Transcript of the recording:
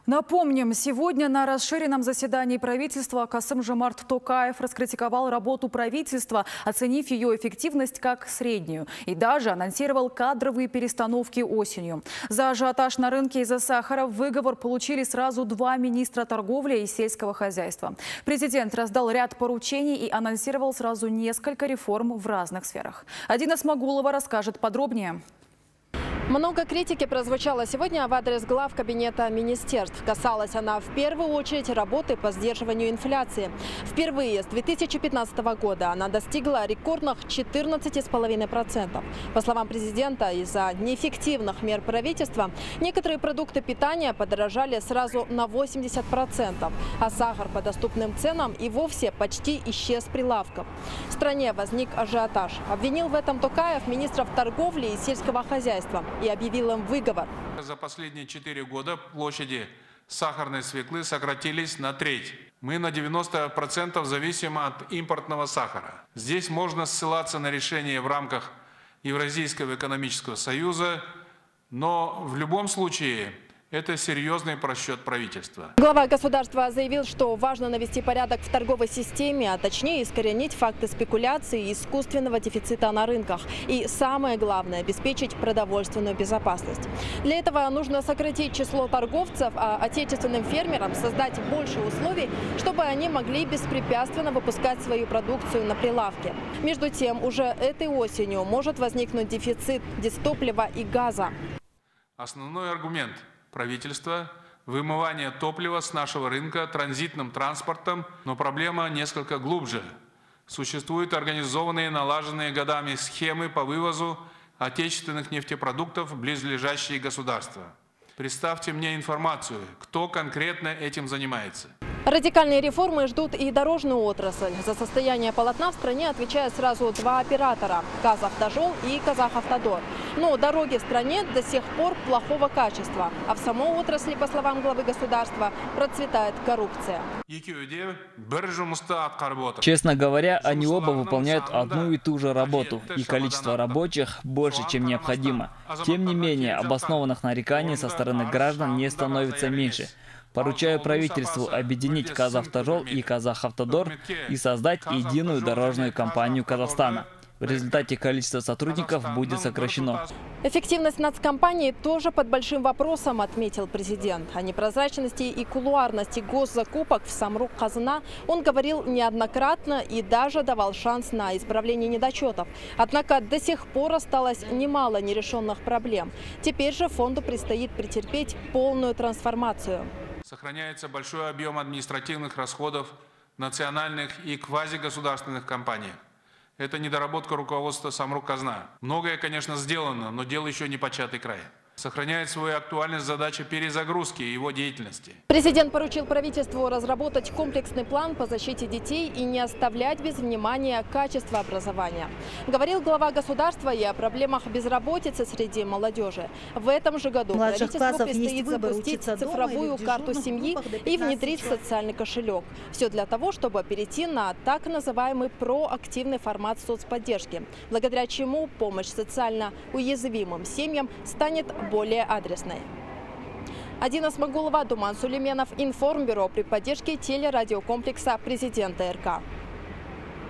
Напомним, сегодня на расширенном заседании правительства Касым-Жомарт Токаев раскритиковал работу правительства, оценив ее эффективность как среднюю. И даже анонсировал кадровые перестановки осенью. За ажиотаж на рынке из-за сахара выговор получили сразу два министра торговли и сельского хозяйства. Президент раздал ряд поручений и анонсировал сразу несколько реформ в разных сферах. Адина Смагулова расскажет подробнее. Много критики прозвучало сегодня в адрес глав кабинета министерств. Касалась она в первую очередь работы по сдерживанию инфляции. Впервые с 2015 года она достигла рекордных 14,5%. По словам президента, из-за неэффективных мер правительства некоторые продукты питания подорожали сразу на 80%, а сахар по доступным ценам и вовсе почти исчез с прилавков. В стране возник ажиотаж. Обвинил в этом Токаев министров торговли и сельского хозяйства и объявил им выговор. За последние 4 года площади сахарной свеклы сократились на треть. Мы на 90% зависим от импортного сахара. Здесь можно ссылаться на решения в рамках Евразийского экономического союза, но в любом случае это серьезный просчет правительства. Глава государства заявил, что важно навести порядок в торговой системе, а точнее искоренить факты спекуляции и искусственного дефицита на рынках. И самое главное – обеспечить продовольственную безопасность. Для этого нужно сократить число торговцев, а отечественным фермерам создать больше условий, чтобы они могли беспрепятственно выпускать свою продукцию на прилавке. Между тем, уже этой осенью может возникнуть дефицит дистоплива и газа. Основной аргумент правительства – вымывание топлива с нашего рынка транзитным транспортом, но проблема несколько глубже. Существуют организованные, налаженные годами схемы по вывозу отечественных нефтепродуктов в близлежащие государства. Представьте мне информацию, кто конкретно этим занимается. Радикальные реформы ждут и дорожную отрасль. За состояние полотна в стране отвечают сразу два оператора – Казавтожол и Казахавтодор. Но дороги в стране до сих пор плохого качества. А в самой отрасли, по словам главы государства, процветает коррупция. Честно говоря, они оба выполняют одну и ту же работу, и количество рабочих больше, чем необходимо. Тем не менее, обоснованных нареканий со стороны граждан не становится меньше. Поручаю правительству объединить Казавтожол и Казахавтодор и создать единую дорожную компанию Казахстана. В результате количество сотрудников будет сокращено. Эффективность нацкомпании тоже под большим вопросом, отметил президент. О непрозрачности и кулуарности госзакупок в Самрук-Казына он говорил неоднократно и даже давал шанс на исправление недочетов. Однако до сих пор осталось немало нерешенных проблем. Теперь же фонду предстоит претерпеть полную трансформацию. Сохраняется большой объем административных расходов национальных и квазигосударственных компаний. Это недоработка руководства Самрук-Казна. Многое, конечно, сделано, но дело еще не початый край. Сохраняет свою актуальность задача перезагрузки его деятельности. Президент поручил правительству разработать комплексный план по защите детей и не оставлять без внимания качество образования. Говорил глава государства и о проблемах безработицы среди молодежи. В этом же году правительству предстоит запустить цифровую карту семьи и внедрить социальный кошелек. Все для того, чтобы перейти на так называемый проактивный формат соцподдержки, благодаря чему помощь социально уязвимым семьям станет более адресной. Адина Смагулова, Думан Сулейменов, Информбюро при поддержке телерадиокомплекса президента РК.